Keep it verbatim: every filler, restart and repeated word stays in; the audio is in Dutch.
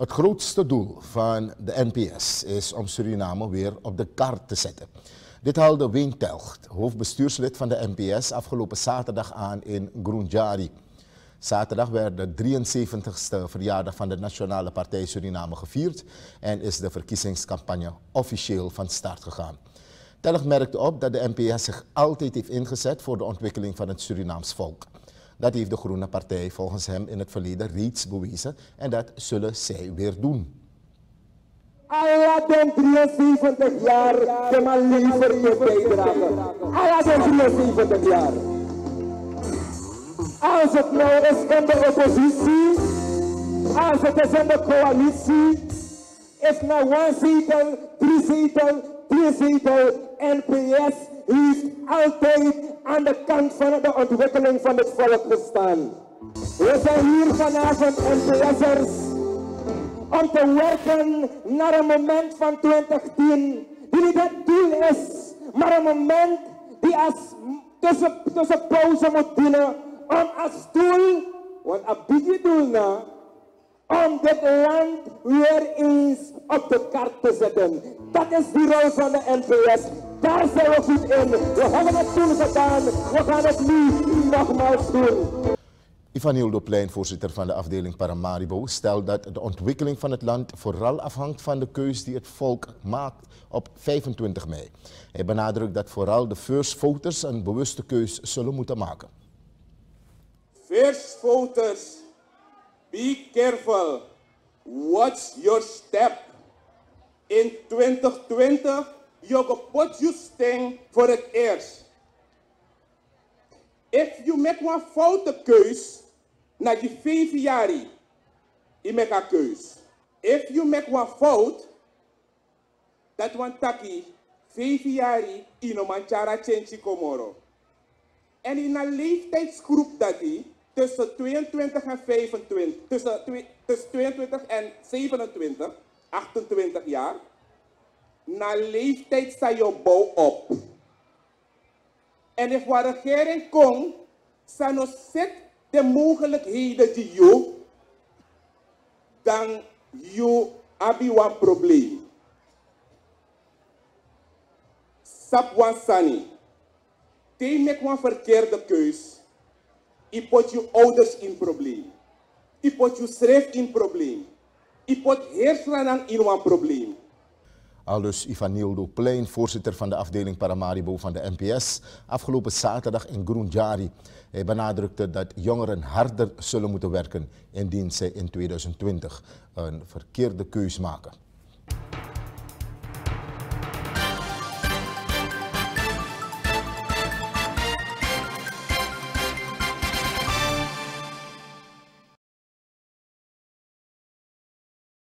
Het grootste doel van de N P S is om Suriname weer op de kaart te zetten. Dit haalde Wayne Telgt, hoofdbestuurslid van de N P S, afgelopen zaterdag aan in Groenjari. Zaterdag werd de drieënzeventigste verjaardag van de Nationale Partij Suriname gevierd en is de verkiezingscampagne officieel van start gegaan. Telgt merkte op dat de N P S zich altijd heeft ingezet voor de ontwikkeling van het Surinaams volk. Dat heeft de Groene Partij volgens hem in het verleden reeds bewezen en dat zullen zij weer doen. Alla den drieënzeventig jaar de man liever te bijdragen. Alla den drieënzeventig jaar. Als het nou is in de oppositie, als het is in de coalitie, is nou een zetel, drie zetel, twee zetel. N P S heeft altijd aan de kant van de ontwikkeling van het volk gestaan. We zijn hier vanavond N P S'ers om te werken naar een moment van twintig tien die niet het doel is, maar een moment die als tussen, tussen pauze moet dienen om als doel, want een beetje doel nou, om dit land weer eens op de kaart te zetten. Dat is die rol van de N P S. Daar zijn we goed in. We hebben het toen gedaan. We gaan het nu nogmaals doen. Ivanildo Plein, voorzitter van de afdeling Paramaribo, stelt dat de ontwikkeling van het land vooral afhangt van de keus die het volk maakt op vijfentwintig mei. Hij benadrukt dat vooral de first voters een bewuste keus zullen moeten maken. First voters, be careful. Watch your step. In twintig twintig, je kapot je sting voor het eerst. If you make een foute keus, na die vijf jaar, je maakt een keus. If you make een fout, dat want taki, vijf jaar, je no manchara chenchi komoro. En in een leeftijdsgroep dat die, tussen tweeëntwintig en vijfentwintig, tussen, tussen tweeëntwintig en zevenentwintig, achtentwintig jaar, na leeftijd sta je bouw op. En als de regering komt, zijn er zet de mogelijkheden die je, dan je hebt een probleem. Sap wan sani. Te mek een verkeerde keus. Je pot je ouders in probleem. Je pot je schrijf in probleem. Je pot heerslaan in een probleem. Aldus Ivanildo Plein, voorzitter van de afdeling Paramaribo van de N P S, afgelopen zaterdag in Groenjari. Hij benadrukte dat jongeren harder zullen moeten werken indien zij in tweeduizend twintig een verkeerde keus maken.